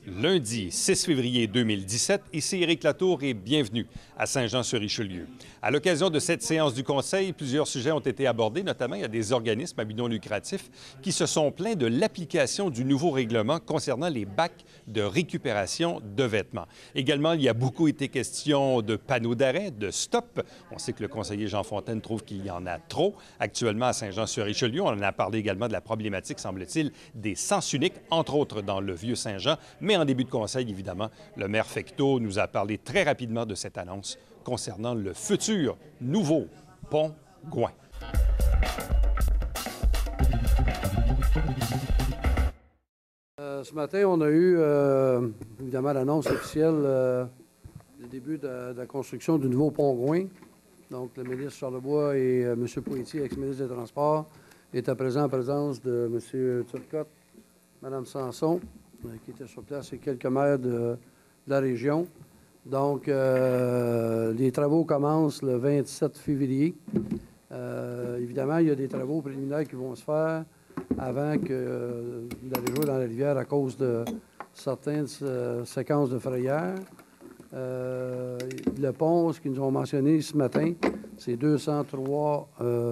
Lundi 6 février 2017, ici Éric Latour et bienvenue à Saint-Jean-sur-Richelieu. À l'occasion de cette séance du Conseil, plusieurs sujets ont été abordés, notamment il y a des organismes à but non lucratif qui se sont plaints de l'application du nouveau règlement concernant les bacs de récupération de vêtements. Également, il y a beaucoup été question de panneaux d'arrêt, de stop. On sait que le conseiller Jean Fontaine trouve qu'il y en a trop actuellement à Saint-Jean-sur-Richelieu. On en a parlé également de la problématique, semble-t-il, des sens uniques, entre autres dans le Vieux-Saint-Jean. Mais en début de conseil, évidemment, le maire Fecteau nous a parlé très rapidement de cette annonce concernant le futur nouveau pont Gouin. Ce matin, on a eu évidemment l'annonce officielle du début de la construction du nouveau pont Gouin. Donc, le ministre Charlebois et M. Poitier, ex-ministre des Transports, étaient présents en présence de M. Turcotte, Mme Sanson, qui était sur place, et quelques maires de la région. Donc, les travaux commencent le 27 février. Évidemment, il y a des travaux préliminaires qui vont se faire avant d'aller jouer dans la rivière à cause de certaines séquences de frayères. Le pont, ce qu'ils nous ont mentionné ce matin, c'est 203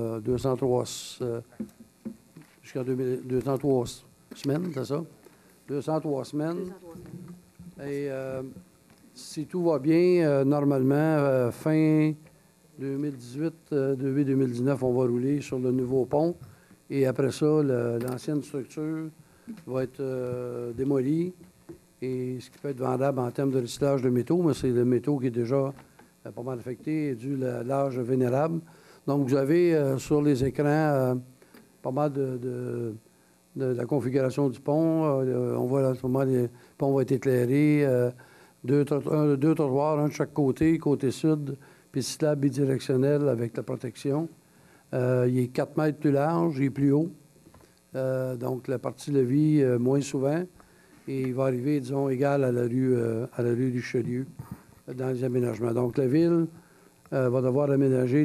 jusqu'à 203 semaines, c'est ça? 203 semaines. Et si tout va bien, normalement, fin 2018, début 2019, on va rouler sur le nouveau pont. Et après ça, l'ancienne structure va être démolie. Et ce qui peut être vendable en termes de recyclage de métaux, mais c'est le métaux qui est déjà pas mal affecté dû à l'âge vénérable. Donc, vous avez sur les écrans pas mal de la configuration du pont. On voit à ce moment le pont va être éclairé. Deux trottoirs, un de chaque côté, côté sud, puis cyclable bidirectionnel avec la protection. Il est 4 mètres plus large, il est plus haut. Donc, la partie levis, moins souvent. Et il va arriver, disons, égal à la rue Richelieu dans les aménagements. Donc, la Ville va devoir aménager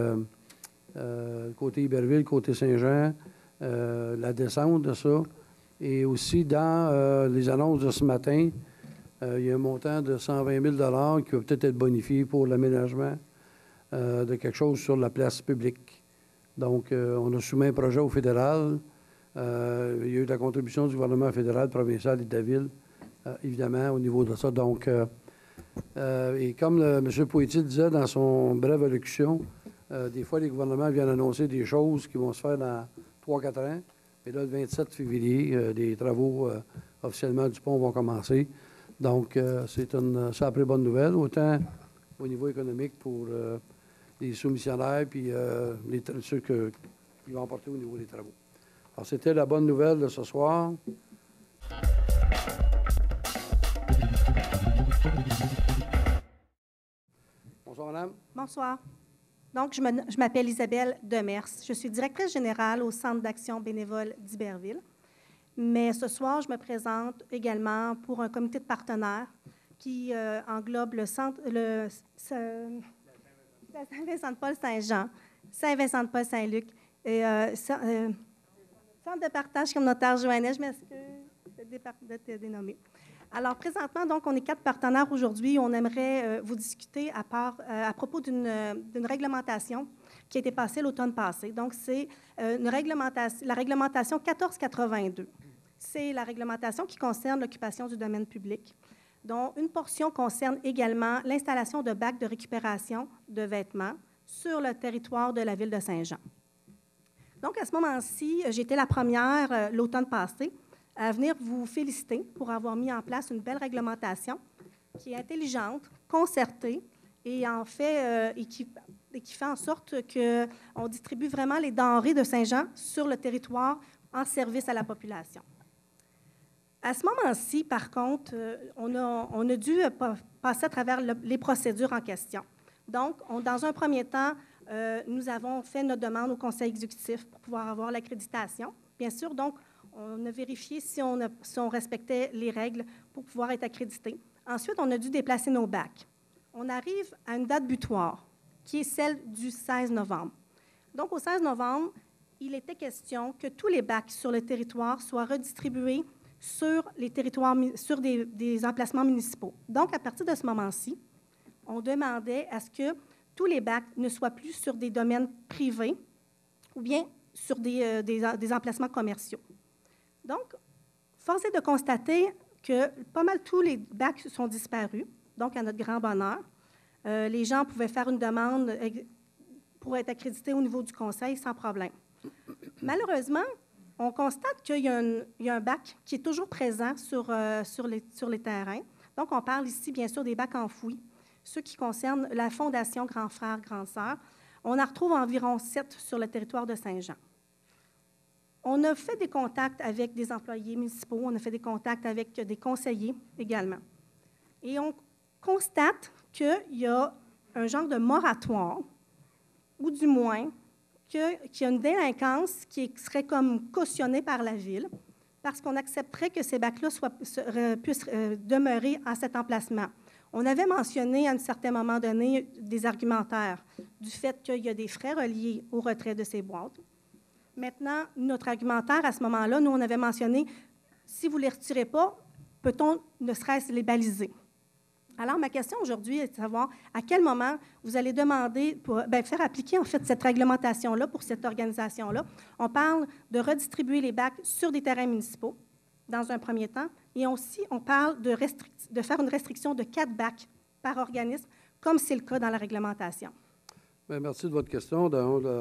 côté Iberville, côté Saint-Jean, la descente de ça. Et aussi, dans les annonces de ce matin, il y a un montant de 120 000 qui va peut-être être bonifié pour l'aménagement de quelque chose sur la place publique. Donc, on a soumis un projet au fédéral. Il y a eu de la contribution du gouvernement fédéral, provincial et de la Ville, évidemment, au niveau de ça. Donc, et comme M. Poitier disait dans son brève allocution, des fois, les gouvernements viennent annoncer des choses qui vont se faire dans 3-4 ans. Et là, le 27 février, les travaux officiellement du pont vont commencer. Donc, c'est une sacrée bonne nouvelle, autant au niveau économique pour les soumissionnaires puis ceux qui vont apporter au niveau des travaux. Alors, c'était la bonne nouvelle de ce soir. Bonsoir, madame. Bonsoir. Donc, je m'appelle Isabelle Demers. Je suis directrice générale au Centre d'action bénévole d'Iberville. Mais ce soir, je me présente également pour un comité de partenaires qui englobe le centre, Saint-Vincent-de-Paul-Saint-Jean, Saint-Vincent-de-Paul-Saint-Luc et Centre de partage communautaire Joannès, je m'excuse de te dénommer. Alors, présentement, donc, on est 4 partenaires aujourd'hui. On aimerait vous discuter à propos d'une réglementation qui a été passée l'automne passé. Donc, c'est la réglementation 1482. C'est la réglementation qui concerne l'occupation du domaine public, dont une portion concerne également l'installation de bacs de récupération de vêtements sur le territoire de la ville de Saint-Jean. Donc, à ce moment-ci, j'ai été la première l'automne passé à venir vous féliciter pour avoir mis en place une belle réglementation qui est intelligente, concertée et en fait qui fait en sorte qu'on distribue vraiment les denrées de Saint-Jean sur le territoire en service à la population. À ce moment-ci, par contre, on a dû passer à travers les procédures en question. Donc, dans un premier temps, nous avons fait notre demande au conseil exécutif pour pouvoir avoir l'accréditation. Bien sûr, donc, on a vérifié si on respectait les règles pour pouvoir être accrédité. Ensuite, on a dû déplacer nos bacs. On arrive à une date butoir, qui est celle du 16 novembre. Donc, au 16 novembre, il était question que tous les bacs sur le territoire soient redistribués sur les territoires, sur des emplacements municipaux. Donc, à partir de ce moment-ci, on demandait à ce que tous les bacs ne soient plus sur des domaines privés ou bien sur des emplacements commerciaux. Donc, force est de constater que pas mal tous les bacs sont disparus, donc à notre grand bonheur. Les gens pouvaient faire une demande pour être accrédités au niveau du conseil sans problème. Malheureusement, on constate qu'il y a un bac qui est toujours présent sur les terrains. Donc, on parle ici, bien sûr, des bacs enfouis, ceux qui concernent la Fondation Grand Frère, Grande Sœur. On en retrouve environ 7 sur le territoire de Saint-Jean. On a fait des contacts avec des employés municipaux, on a fait des contacts avec des conseillers également. Et on constate qu'il y a un genre de moratoire, ou du moins qu'il y a une délinquance qui serait comme cautionnée par la Ville, parce qu'on accepterait que ces bacs-là puissent demeurer à cet emplacement. On avait mentionné à un certain moment donné des argumentaires du fait qu'il y a des frais reliés au retrait de ces boîtes. Maintenant, notre argumentaire, à ce moment-là, nous, on avait mentionné, si vous ne les retirez pas, peut-on ne serait-ce les baliser? Alors, ma question aujourd'hui est de savoir à quel moment vous allez demander, pour faire appliquer, en fait, cette réglementation-là pour cette organisation-là. On parle de redistribuer les bacs sur des terrains municipaux, dans un premier temps, et aussi, on parle de faire une restriction de 4 bacs par organisme, comme c'est le cas dans la réglementation. Bien, merci de votre question.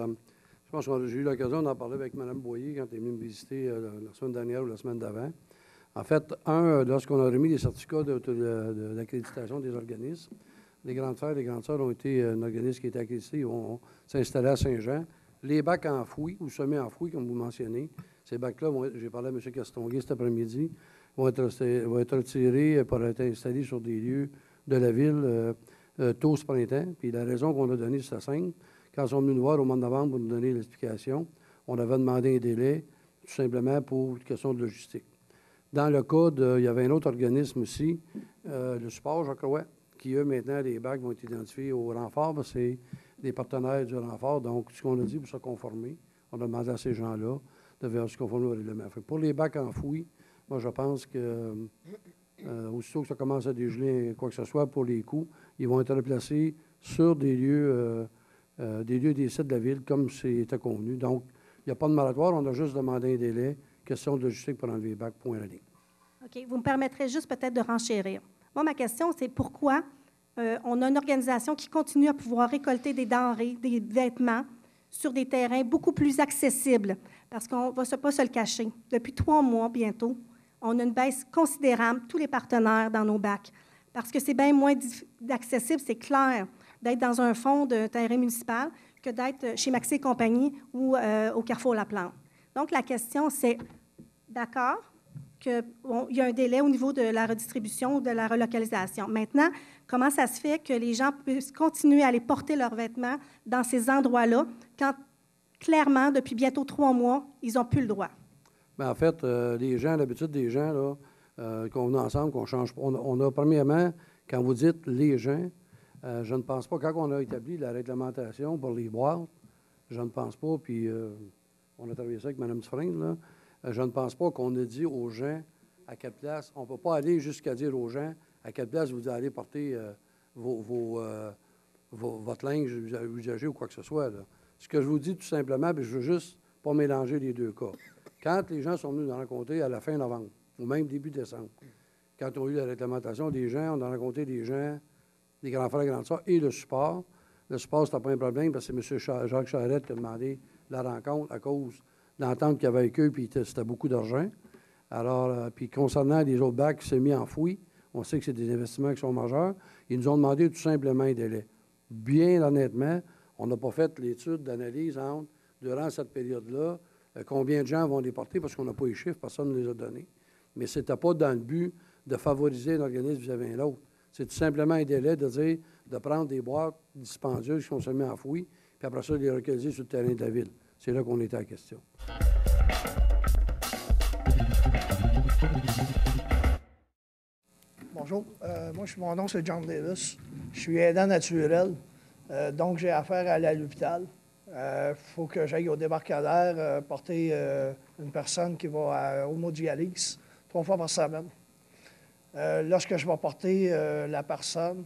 Je pense que j'ai eu l'occasion d'en parler avec Mme Boyer quand elle est venue me visiter la semaine dernière ou la semaine d'avant. En fait, lorsqu'on a remis les certificats d'accréditation des organismes, les Grandes Frères et les Grandes Sœurs ont été un organisme qui a été accrédité, on s'est installé à Saint-Jean. Les bacs enfouis ou semi-enfouis, comme vous mentionnez, ces bacs-là, j'ai parlé à M. Castonguay cet après-midi, vont être retirés pour être installés sur des lieux de la Ville tôt ce printemps. Puis la raison qu'on a donnée, c'est simple. Quand ils sont venus nous voir au mois de novembre pour nous donner l'explication, on avait demandé un délai, tout simplement pour une question de logistique. Dans le cas il y avait un autre organisme aussi, le support, je crois, qui, eux, maintenant, les bacs vont être identifiés au renfort, parce que c'est des partenaires du renfort. Donc, ce qu'on a dit pour se conformer, on a demandé à ces gens-là de se conformer au règlement. Pour les bacs enfouis, moi, je pense que aussitôt que ça commence à dégeler quoi que ce soit pour les coûts, ils vont être replacés sur des lieux des sites de la Ville, comme c'était convenu. Donc, il n'y a pas de moratoire, on a juste demandé un délai, question de logistique pour enlever les bacs, point à la ligne. OK. Vous me permettrez juste peut-être de renchérir. Moi, ma question, c'est pourquoi on a une organisation qui continue à pouvoir récolter des denrées, des vêtements sur des terrains beaucoup plus accessibles, parce qu'on ne va pas se le cacher. Depuis 3 mois bientôt, on a une baisse considérable, tous les partenaires dans nos bacs, parce que c'est bien moins accessible, c'est clair, d'être dans un fonds de terrain municipal que d'être chez Maxi et compagnie ou au Carrefour La Plante. Donc, la question, c'est, d'accord, qu'il y a un délai au niveau de la redistribution ou de la relocalisation. Maintenant, comment ça se fait que les gens puissent continuer à aller porter leurs vêtements dans ces endroits-là quand, clairement, depuis bientôt 3 mois, ils n'ont plus le droit? Bien, en fait, les gens, l'habitude des gens, là, qu'on venait ensemble, qu'on change pas. On a, premièrement, quand vous dites « les gens », je ne pense pas, quand on a établi la réglementation pour les boîtes, je ne pense pas, puis on a travaillé ça avec Mme Dufresne, là, je ne pense pas qu'on a dit aux gens à quelle place, on ne peut pas aller jusqu'à dire aux gens à quelle place vous allez porter votre linge usagé ou quoi que ce soit. Là. Ce que je vous dis tout simplement, puis je veux juste pas mélanger les deux cas. Quand les gens sont venus nous rencontrer à la fin novembre, ou même début décembre, quand on a eu la réglementation des gens, on a rencontré des gens, des grands frères et grandes sœurs, et le support. Le support, c'était pas un problème, parce que c'est M. Jacques Charette qui a demandé la rencontre à cause de l'entente qu'il y avait avec eux, puis c'était beaucoup d'argent. Alors, puis concernant les autres bacs qui s'est mis enfouis, on sait que c'est des investissements qui sont majeurs. Ils nous ont demandé tout simplement un délai. Bien honnêtement, on n'a pas fait l'étude d'analyse entre, durant cette période-là, combien de gens vont les porter, parce qu'on n'a pas les chiffres, personne ne les a donnés. Mais ce n'était pas dans le but de favoriser un organisme vis-à-vis de l'autre. C'est tout simplement un délai de dire, de prendre des boîtes dispendieuses qui sont seulement enfouies, puis après ça, de les localiser sur le terrain de la Ville. C'est là qu'on était à la question. Bonjour. Mon nom, c'est John Davis. Je suis aidant naturel, donc j'ai affaire à aller à l'hôpital. Il faut que j'aille au débarcadère porter une personne qui va à hémodialyse. 3 fois par semaine. Lorsque je vais porter la personne,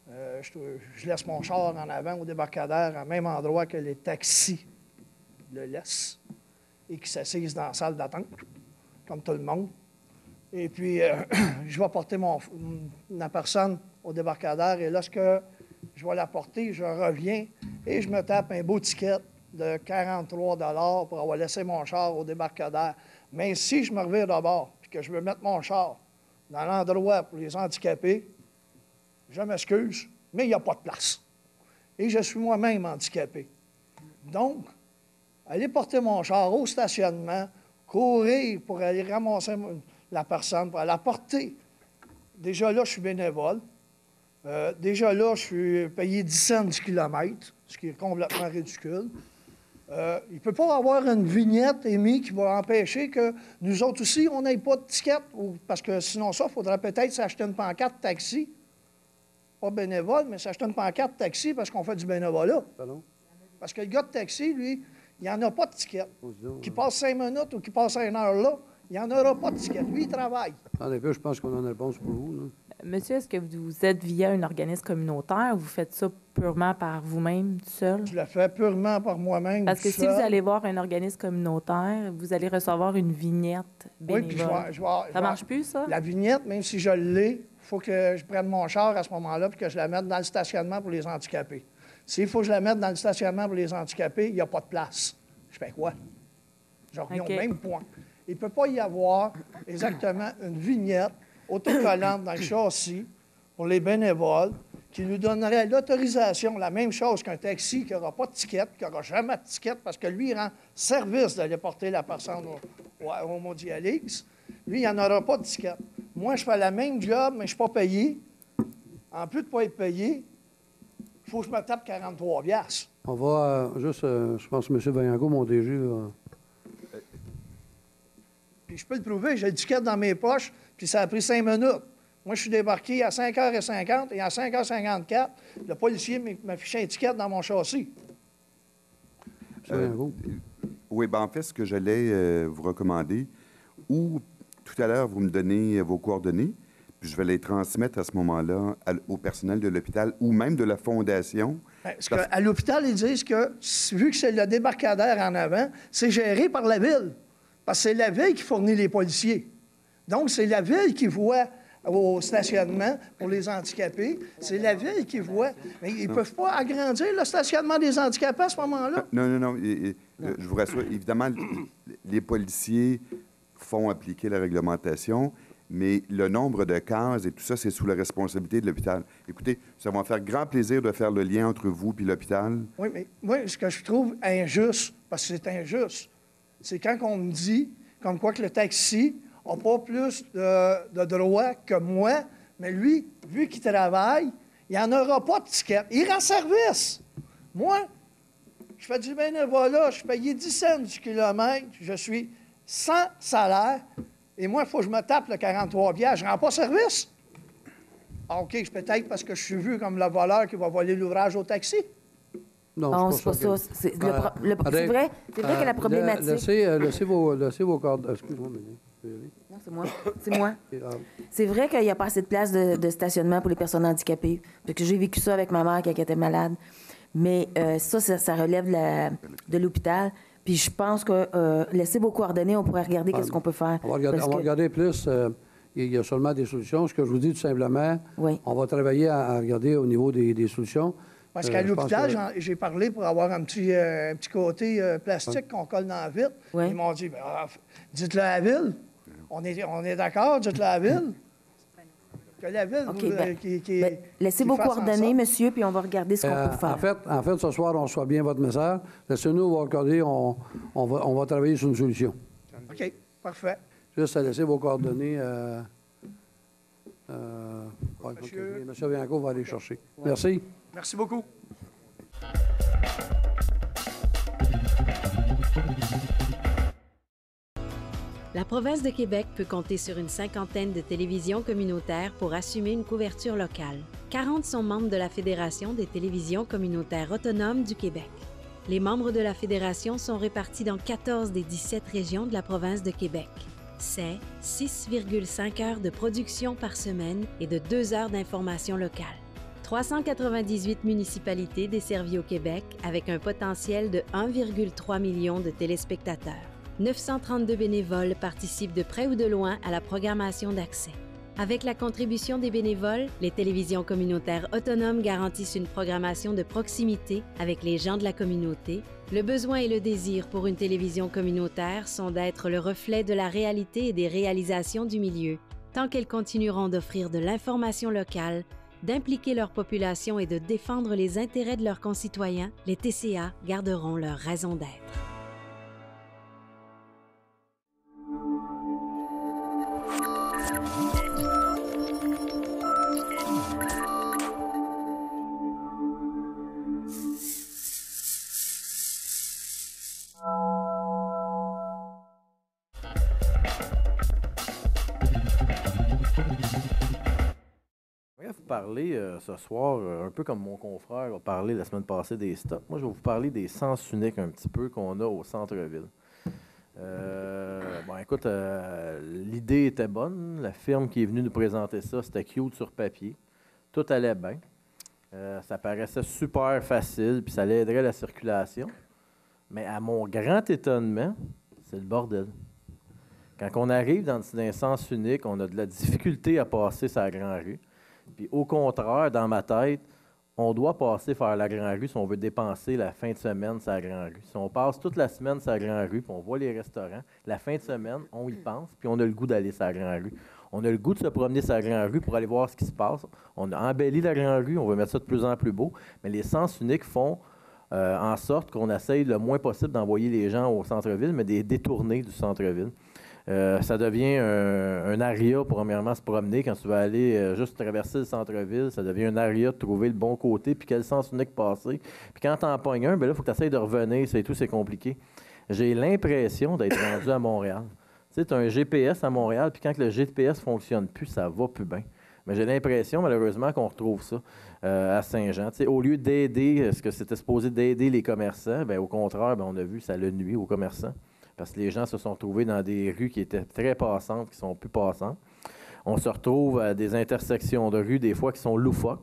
je laisse mon char en avant au débarcadère, au même endroit que les taxis le laissent et qui s'assisent dans la salle d'attente, comme tout le monde. Et puis, je vais porter la personne au débarcadère et lorsque je vais la porter, je reviens et je me tape un beau ticket de 43 $ pour avoir laissé mon char au débarcadère. Mais si je me revire de bord et que je veux mettre mon char dans l'endroit pour les handicapés, je m'excuse, mais il n'y a pas de place. Et je suis moi-même handicapé. Donc, aller porter mon char au stationnement, courir pour aller ramasser la personne, pour aller la porter. Déjà là, je suis bénévole. Déjà là, je suis payé 10 cents du kilomètre, ce qui est complètement ridicule. Il ne peut pas avoir une vignette émise qui va empêcher que nous autres aussi, on n'ait pas de ticket, parce que sinon ça, il faudrait peut-être s'acheter une pancarte taxi. Pas bénévole, mais s'acheter une pancarte taxi parce qu'on fait du bénévolat. Pardon? Parce que le gars de taxi, lui, il n'y en a pas de ticket. Qui passe 5 minutes ou qui passe 1 heure là, il n'y en aura pas de ticket. Lui, il travaille. En effet, je pense qu'on a une réponse pour vous. Là. Monsieur, est-ce que vous êtes via un organisme communautaire ou vous faites ça purement par vous-même, tout seul? Je le fais purement par moi-même. Parce que tout si vous seul. allez voir un organisme communautaire, vous allez recevoir une vignette Oui, puis bénévole. Ça marche plus, ça? La vignette, même si je l'ai, il faut que je prenne mon char à ce moment-là et que je la mette dans le stationnement pour les handicapés. S'il faut que je la mette dans le stationnement pour les handicapés, il n'y a pas de place. Je fais quoi? Je reviens OK. au même point. Il ne peut pas y avoir exactement une vignette autocollante dans le châssis pour les bénévoles qui nous donnerait l'autorisation, la même chose qu'un taxi qui n'aura pas de ticket, qui n'aura jamais de ticket, parce que lui, il rend service d'aller porter la personne au Mondialix. Lui, il n'en aura pas de ticket. Moi, je fais la même job, mais je ne suis pas payé. En plus de ne pas être payé, il faut que je me tape 43 $. On va juste, je pense que M. Vaillancourt, mon DG, Puis je peux le prouver, j'ai le ticket dans mes poches, puis ça a pris 5 minutes. Moi, je suis débarqué à 5h50 et à 5h54, le policier m'a fiché un ticket dans mon châssis. M. Vaillancourt. Oui, bien, en fait, ce que j'allais vous recommander, ou tout à l'heure, vous me donnez vos coordonnées, puis je vais les transmettre à ce moment-là au personnel de l'hôpital ou même de la fondation. Parce qu'à l'hôpital, ils disent que, vu que c'est le débarcadère en avant, c'est géré par la ville. Parce que c'est la ville qui fournit les policiers. Donc, c'est la ville qui voit au stationnement pour les handicapés. C'est la ville qui voit. Mais ils ne peuvent pas agrandir le stationnement des handicapés à ce moment-là. Non. Je vous rassure, évidemment, les policiers font appliquer la réglementation, mais le nombre de cases et tout ça, c'est sous la responsabilité de l'hôpital. Écoutez, ça va me faire grand plaisir de faire le lien entre vous et l'hôpital. Oui, mais moi, ce que je trouve injuste, parce que c'est injuste, c'est quand on me dit, comme quoi que le taxi n'a pas plus de droits que moi, mais lui, vu qu'il travaille, il n'en aura pas de ticket. Il rend service. Moi, je fais du bénévolat, je suis payé 10 cents du kilomètre, je suis sans salaire, et moi, il faut que je me tape le 43 $. Je ne rends pas service. Ah, OK, c'est peut-être parce que je suis vu comme le voleur qui va voler l'ouvrage au taxi. Non, c'est pas ça. C'est vrai que la problématique... Laissez vos cordes. Excuse-moi, Non, c'est moi. C'est moi. mais... C'est vrai qu'il n'y a pas assez de place de stationnement pour les personnes handicapées. Parce que j'ai vécu ça avec ma mère quand elle était malade. Mais ça relève de l'hôpital. Puis je pense que laissez vos coordonnées, on pourrait regarder qu'est-ce qu'on peut faire. On va regarder plus. Il y a seulement des solutions. Ce que je vous dis tout simplement, Oui. on va travailler à regarder au niveau des solutions. Parce qu'à l'hôpital, que... j'ai parlé pour avoir un petit côté plastique qu'on colle dans la vitre. Oui. Ils m'ont dit, dites-le à la ville. On est d'accord, dites-le à la ville. Que la ville laissez vos coordonnées, monsieur, puis on va regarder ce qu'on peut faire. En fait, ce soir, on reçoit bien votre message. Laissez-nous, on va regarder, on va travailler sur une solution. OK, parfait. Juste à laisser vos coordonnées. Monsieur. Monsieur Vaillancourt va aller chercher. Ouais. Merci. Merci beaucoup. La province de Québec peut compter sur une 50aine de télévisions communautaires pour assumer une couverture locale. 40 sont membres de la Fédération des télévisions communautaires autonomes du Québec. Les membres de la Fédération sont répartis dans 14 des 17 régions de la province de Québec. C'est 6,5 heures de production par semaine et de 2 heures d'information locale. 398 municipalités desservies au Québec avec un potentiel de 1,3 million de téléspectateurs. 932 bénévoles participent de près ou de loin à la programmation d'accès. Avec la contribution des bénévoles, les télévisions communautaires autonomes garantissent une programmation de proximité avec les gens de la communauté. Le besoin et le désir pour une télévision communautaire sont d'être le reflet de la réalité et des réalisations du milieu. Tant qu'elles continueront d'offrir de l'information locale, d'impliquer leur population et de défendre les intérêts de leurs concitoyens, les TCA garderont leur raison d'être. Parler ce soir, un peu comme mon confrère a parlé la semaine passée des stocks. Moi, je vais vous parler des sens uniques un petit peu qu'on a au centre-ville. Écoute, l'idée était bonne. La firme qui est venue nous présenter ça, c'était cute sur papier. Tout allait bien. Ça paraissait super facile, puis ça aiderait la circulation. Mais à mon grand étonnement, c'est le bordel. Quand on arrive dans un sens unique, on a de la difficulté à passer sa grande rue. Puis au contraire, dans ma tête, on doit passer faire la Grande Rue si on veut dépenser la fin de semaine sur la Grande Rue. Si on passe toute la semaine sur la Grande Rue, puis on voit les restaurants, la fin de semaine, on y pense, puis on a le goût d'aller sur la Grande Rue. On a le goût de se promener sur la Grande Rue pour aller voir ce qui se passe. On a embelli la Grande Rue, on veut mettre ça de plus en plus beau, mais les sens uniques font en sorte qu'on essaye le moins possible d'envoyer les gens au centre-ville, mais des détourner du centre-ville. Ça devient un aria, premièrement, se promener. Quand tu vas aller juste traverser le centre-ville, ça devient un aria de trouver le bon côté, puis quel sens unique passer. Puis quand tu en pognes un, là, il faut que tu essaies de revenir, c'est tout, c'est compliqué. J'ai l'impression d'être rendu à Montréal. Tu sais, tu as un GPS à Montréal, puis quand le GPS ne fonctionne plus, ça va plus bien. Mais j'ai l'impression, malheureusement, qu'on retrouve ça à Saint-Jean. Tu sais, au lieu d'aider, ce que c'était supposé d'aider les commerçants, bien, au contraire, bien, on a vu, ça le nuit aux commerçants. Parce que les gens se sont trouvés dans des rues qui étaient très passantes, qui ne sont plus passantes. On se retrouve à des intersections de rues, des fois, qui sont loufoques.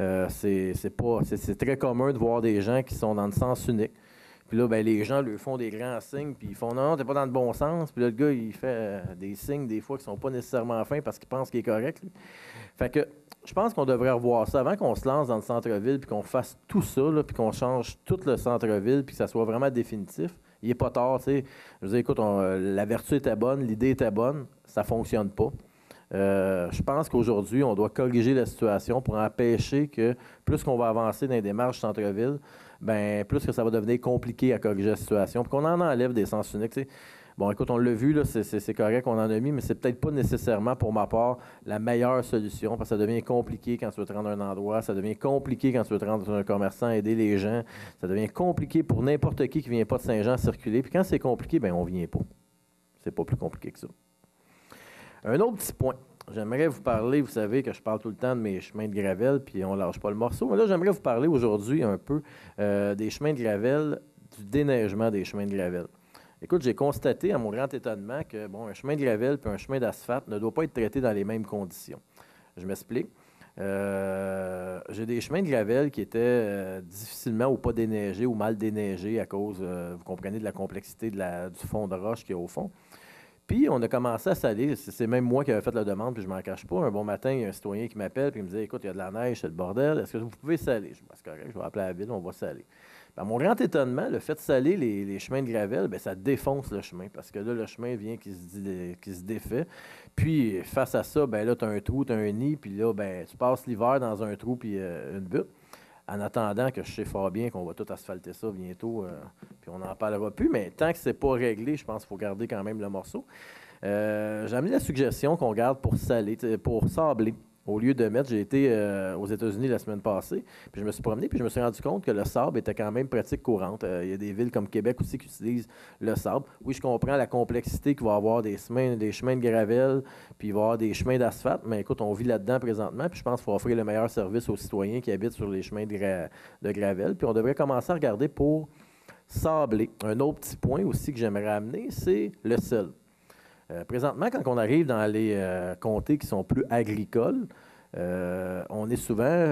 C'est très commun de voir des gens qui sont dans le sens unique. Puis là, bien, les gens lui font des grands signes, puis ils font « Non, t'es pas dans le bon sens ». Puis là, le gars, il fait des signes, des fois, qui ne sont pas nécessairement fins parce qu'il pense qu'il est correct. Lui. Fait que je pense qu'on devrait revoir ça avant qu'on se lance dans le centre-ville, puis qu'on fasse tout ça, là, puis qu'on change tout le centre-ville, puis que ça soit vraiment définitif. Il n'est pas tard, tu sais. Je veux dire, écoute, la vertu était bonne, l'idée était bonne, ça ne fonctionne pas. Je pense qu'aujourd'hui, on doit corriger la situation pour empêcher que, plus qu'on va avancer dans les démarches centre-ville, bien, plus que ça va devenir compliqué à corriger la situation, puis qu'on en enlève des sens uniques, tu sais. Bon, écoute, on l'a vu, là, c'est correct, on en a mis, mais c'est peut-être pas nécessairement, pour ma part, la meilleure solution, parce que ça devient compliqué quand tu veux te rendre à un endroit, ça devient compliqué quand tu veux te rendre dans un commerçant, aider les gens, ça devient compliqué pour n'importe qui ne vient pas de Saint-Jean circuler, puis quand c'est compliqué, bien, on ne vient pas. C'est pas plus compliqué que ça. Un autre petit point. J'aimerais vous parler, vous savez que je parle tout le temps de mes chemins de gravelle, puis on ne lâche pas le morceau, mais là, j'aimerais vous parler aujourd'hui un peu des chemins de gravelle, du déneigement des chemins de gravelle. Écoute, j'ai constaté à mon grand étonnement que un chemin de gravelle et un chemin d'asphalte ne doivent pas être traités dans les mêmes conditions. Je m'explique. J'ai des chemins de gravelle qui étaient difficilement ou pas déneigés ou mal déneigés à cause, vous comprenez, de la complexité du fond de roche qu'il y a au fond. Puis, on a commencé à saler. C'est même moi qui avais fait la demande, puis je m'en cache pas. Un bon matin, il y a un citoyen qui m'appelle et me dit « Écoute, il y a de la neige, c'est le bordel. Est-ce que vous pouvez saler? » Je dis « C'est correct, je vais appeler la ville, on va saler. » À mon grand étonnement, le fait de saler les chemins de gravelle, bien, ça défonce le chemin parce que là, le chemin vient qui se défait. Puis, face à ça, bien, là, tu as un trou, tu as un nid, puis là, bien, tu passes l'hiver dans un trou puis une butte. En attendant que je sais fort bien qu'on va tout asphalter ça bientôt, puis on n'en parlera plus. Mais tant que c'est pas réglé, je pense qu'il faut garder quand même le morceau. J'ai amené la suggestion qu'on garde pour sabler. Au lieu de mettre, j'ai été aux États-Unis la semaine passée, puis je me suis promené, puis je me suis rendu compte que le sable était quand même pratique courante. Il y a des villes comme Québec aussi qui utilisent le sable. Oui, je comprends la complexité qu'il va y avoir des chemins de gravelle, puis il va y avoir des chemins d'asphalte, mais écoute, on vit là-dedans présentement, puis je pense qu'il faut offrir le meilleur service aux citoyens qui habitent sur les chemins de gravelle. Puis on devrait commencer à regarder pour sabler. Un autre petit point aussi que j'aimerais amener, c'est le sel. Présentement, quand on arrive dans les comtés qui sont plus agricoles, on est souvent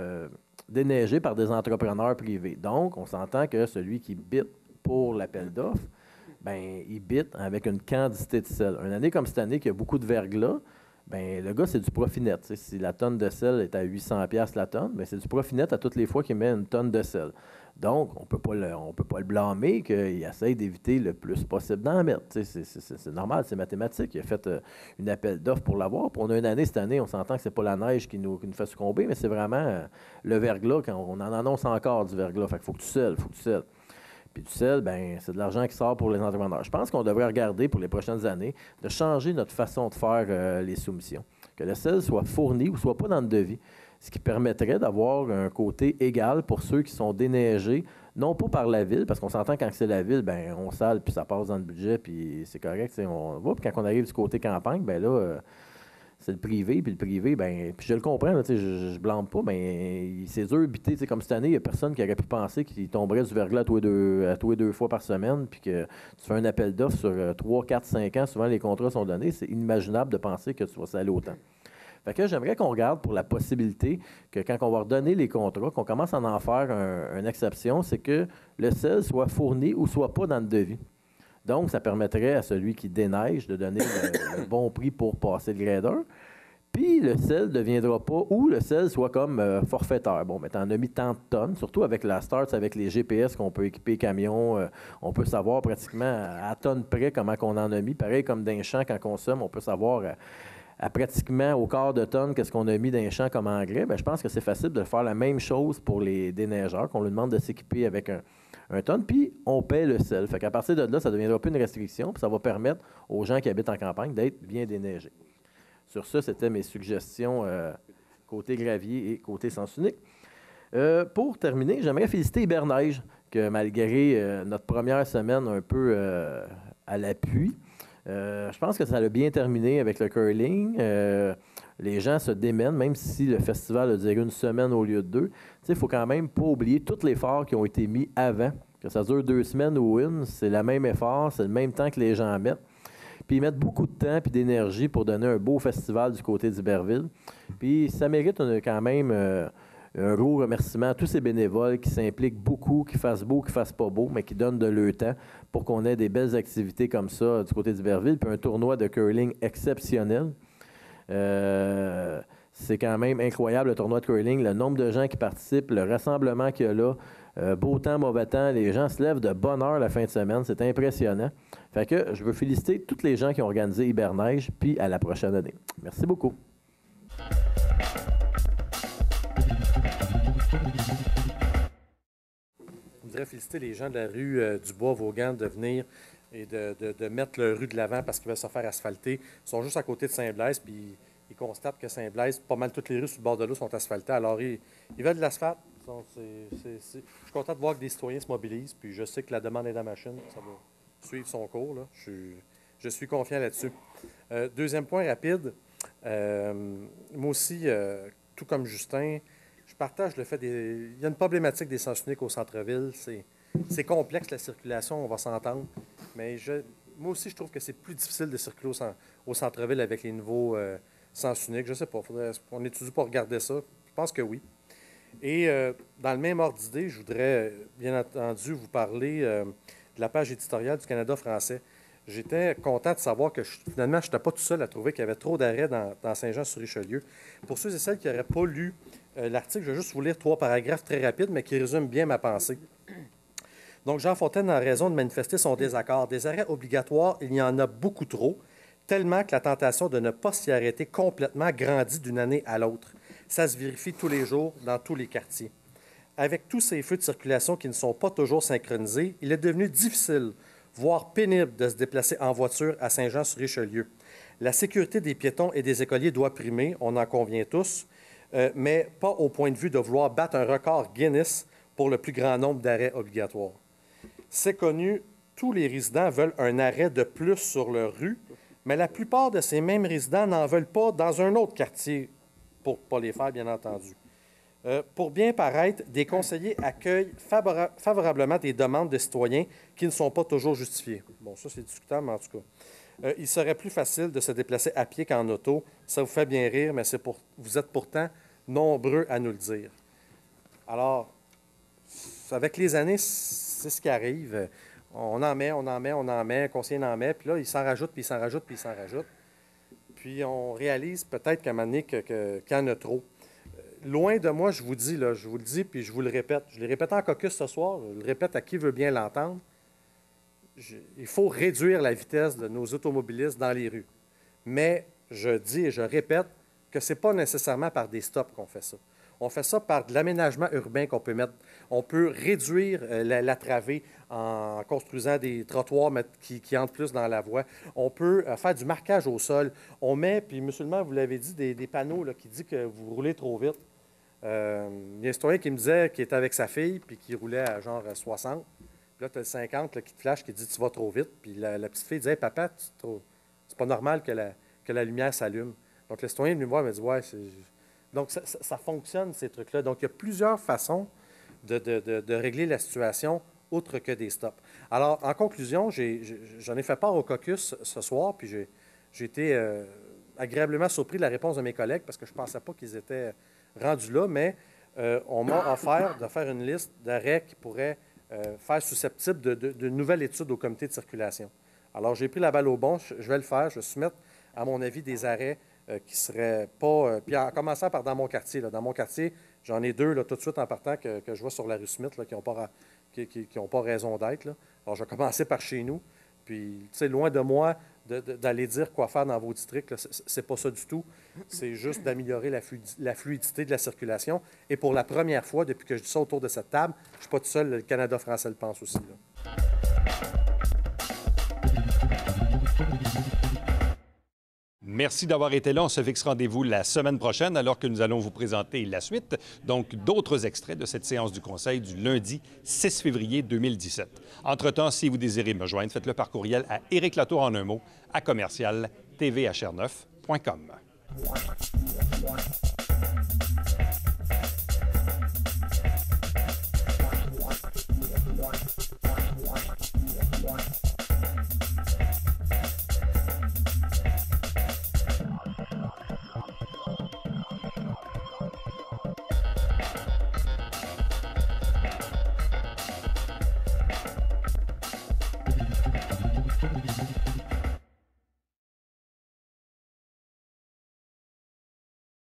déneigé par des entrepreneurs privés. Donc, on s'entend que celui qui bid pour l'appel d'offres, ben, il bid avec une quantité de sel. Une année comme cette année, qui a beaucoup de verglas, ben, le gars, c'est du profit net. T'sais, si la tonne de sel est à 800$ la tonne, ben, c'est du profit net à toutes les fois qu'il met une tonne de sel. Donc, on peut pas le blâmer qu'il essaye d'éviter le plus possible d'en mettre. C'est normal, c'est mathématique. Il a fait une appel d'offres pour l'avoir. Puis on a une année, cette année, on s'entend que c'est pas la neige qui nous fait succomber, mais c'est vraiment le verglas. Quand on en annonce encore du verglas. Fait qu'il faut que tu selles, Puis du sel, ben, c'est de l'argent qui sort pour les entrepreneurs. Je pense qu'on devrait regarder pour les prochaines années de changer notre façon de faire les soumissions. Que le sel soit fourni ou soit pas dans le devis, ce qui permettrait d'avoir un côté égal pour ceux qui sont déneigés, non pas par la ville, parce qu'on s'entend quand c'est la ville, ben on sale, puis ça passe dans le budget, puis c'est correct, on va. Puis quand on arrive du côté campagne, ben là, c'est le privé, puis le privé, ben, puis je le comprends, là, je blâme pas, mais c'est dur d'habiter. Comme cette année, il n'y a personne qui aurait pu penser qu'il tomberait du verglas à tous les deux fois par semaine, puis que tu fais un appel d'offres sur 3, 4, 5 ans, souvent les contrats sont donnés. C'est inimaginable de penser que tu vas saler autant. Fait que j'aimerais qu'on regarde pour la possibilité que quand on va redonner les contrats, qu'on commence à en faire une exception, c'est que le sel soit fourni ou soit pas dans le devis. Donc, ça permettrait à celui qui déneige de donner le bon prix pour passer le grader. Puis, le sel ne deviendra pas, ou le sel soit comme forfaitaire. Bon, mais tu en as mis tant de tonnes, surtout avec la Start, avec les GPS qu'on peut équiper camions. On peut savoir pratiquement à tonne près comment on en a mis. Pareil comme d'un champ, quand on consomme, on peut savoir à pratiquement au quart de tonne qu'est-ce qu'on a mis d'un champ comme engrais. Bien, je pense que c'est facile de faire la même chose pour les déneigeurs, qu'on leur demande de s'équiper avec un tonne, puis on paie le sel. Fait qu'à partir de là, ça ne deviendra plus une restriction, puis ça va permettre aux gens qui habitent en campagne d'être bien déneigés. Sur ça, c'était mes suggestions côté gravier et côté sens unique. Pour terminer, j'aimerais féliciter Hiberneige, que malgré notre première semaine un peu à l'appui, je pense que ça a bien terminé avec le curling. Les gens se démènent, même si le festival a duré une semaine au lieu de 2. Il ne faut quand même pas oublier tous les efforts qui ont été mis avant. Que ça dure 2 semaines ou une, c'est le même effort, c'est le même temps que les gens mettent. Puis ils mettent beaucoup de temps et d'énergie pour donner un beau festival du côté d'Iberville. Puis ça mérite quand même un gros remerciement à tous ces bénévoles qui s'impliquent beaucoup, qui fassent beau, qui fassent pas beau, mais qui donnent de leur temps pour qu'on ait des belles activités comme ça du côté d'Iberville, puis un tournoi de curling exceptionnel. C'est quand même incroyable le tournoi de curling, le nombre de gens qui participent, le rassemblement qu'il y a là. Beau temps, mauvais temps, les gens se lèvent de bonne heure la fin de semaine, c'est impressionnant. Fait que je veux féliciter tous les gens qui ont organisé Hiberneige, puis à la prochaine année. Merci beaucoup. Je voudrais féliciter les gens de la rue du Bois-Vaugan de venir et de mettre la rue de l'avant parce qu'ils veulent se faire asphalter. Ils sont juste à côté de Saint-Blaise, puis ils constatent que Saint-Blaise, pas mal toutes les rues sur le bord de l'eau sont asphaltées. Alors, ils veulent de l'asphalte. Je suis content de voir que des citoyens se mobilisent, puis je sais que la demande est dans la machine. Ça va suivre son cours, là. Je suis confiant là-dessus. Deuxième point rapide. Moi aussi, tout comme Justin, je partage le fait il y a une problématique des sens uniques au centre-ville. C'est complexe, la circulation, on va s'entendre. Mais moi aussi, je trouve que c'est plus difficile de circuler au centre-ville avec les nouveaux sens uniques. Je ne sais pas, on étudie pour regarder ça. Je pense que oui. Et dans le même ordre d'idée, je voudrais, bien entendu, vous parler de la page éditoriale du Canada français. J'étais content de savoir que finalement, je n'étais pas tout seul à trouver qu'il y avait trop d'arrêts dans Saint-Jean-sur-Richelieu. Pour ceux et celles qui n'auraient pas lu l'article, je vais juste vous lire 3 paragraphes très rapides, mais qui résument bien ma pensée. Donc, Jean Fontaine a raison de manifester son désaccord. Des arrêts obligatoires, il y en a beaucoup trop, tellement que la tentation de ne pas s'y arrêter complètement grandit d'une année à l'autre. Ça se vérifie tous les jours dans tous les quartiers. Avec tous ces feux de circulation qui ne sont pas toujours synchronisés, il est devenu difficile, voire pénible, de se déplacer en voiture à Saint-Jean-sur-Richelieu. La sécurité des piétons et des écoliers doit primer, on en convient tous, mais pas au point de vue de vouloir battre un record Guinness pour le plus grand nombre d'arrêts obligatoires. C'est connu, tous les résidents veulent un arrêt de plus sur leur rue, mais la plupart de ces mêmes résidents n'en veulent pas dans un autre quartier, pour ne pas les faire, bien entendu. Pour bien paraître, des conseillers accueillent favorablement des demandes de citoyens qui ne sont pas toujours justifiées. Bon, ça, c'est discutable, mais en tout cas. il serait plus facile de se déplacer à pied qu'en auto. Ça vous fait bien rire, mais vous êtes pourtant nombreux à nous le dire. Alors, avec les années, c'est ce qui arrive. On en met, un conseiller en met, puis là, il s'en rajoute, puis il s'en rajoute, puis il s'en rajoute. Puis on réalise peut-être qu'à un moment donné, qu'il y en a trop. Loin de moi, je vous le dis, puis je vous le répète. Je l'ai répété en caucus ce soir, je le répète à qui veut bien l'entendre. Il faut réduire la vitesse de nos automobilistes dans les rues. Mais je dis et je répète que ce n'est pas nécessairement par des stops qu'on fait ça. On fait ça par de l'aménagement urbain qu'on peut mettre. On peut réduire la travée en construisant des trottoirs qui entrent plus dans la voie. On peut faire du marquage au sol. On met, puis musulman, vous l'avez dit, des panneaux là, qui disent que vous roulez trop vite. Il y a un citoyen qui me disait qu'il était avec sa fille puis qui roulait à genre 60. Puis là, tu as le 50 là, qui te flash, qui dit « tu vas trop vite ». Puis la petite fille disait hey, « papa, c'est pas normal que la lumière s'allume ». Donc le citoyen est venu me voir et m'a dit « ouais, c'est... » Donc, ça fonctionne, ces trucs-là. Donc, il y a plusieurs façons de régler la situation, autre que des stops. Alors, en conclusion, j'en ai fait part au caucus ce soir, puis j'ai été agréablement surpris de la réponse de mes collègues, parce que je ne pensais pas qu'ils étaient rendus là, mais on m'a offert de faire une liste d'arrêts qui pourraient faire susceptible de nouvelles études au comité de circulation. Alors, j'ai pris la balle au bon, je vais le faire, je vais soumettre, à mon avis, des arrêts qui ne seraient pas... puis en commençant par dans mon quartier. Là. Dans mon quartier, j'en ai deux là, tout de suite en partant que je vois sur la rue Smith là, qui n'ont pas raison d'être. Là. Alors, je vais commencer par chez nous. Puis, tu sais, loin de moi d'aller dire quoi faire dans vos districts, c'est pas ça du tout. C'est juste d'améliorer la fluidité de la circulation. Et pour la première fois, depuis que je dis ça autour de cette table, je ne suis pas tout seul, le Canada français le pense aussi. Là. Merci d'avoir été là. On se fixe rendez-vous la semaine prochaine alors que nous allons vous présenter la suite, donc d'autres extraits de cette séance du Conseil du lundi 6 février 2017. Entre-temps, si vous désirez me joindre, faites-le par courriel à Éric Latour en un mot, à commercial tvhr9.com.